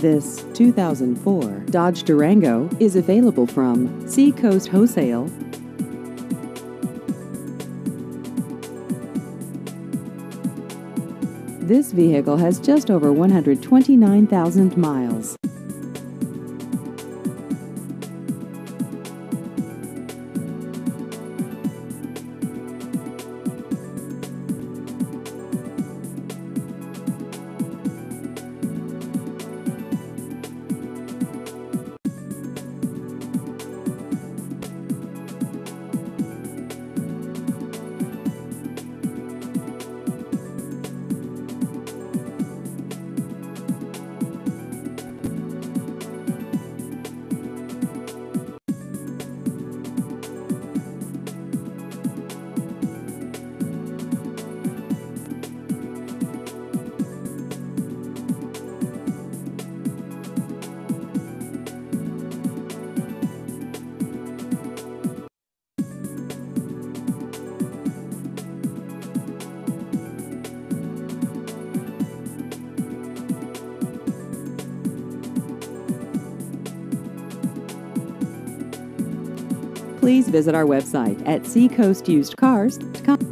This 2004 Dodge Durango is available from Seacoast Wholesale. This vehicle has just over 129,000 miles. Please visit our website at seacoastusedcars.com.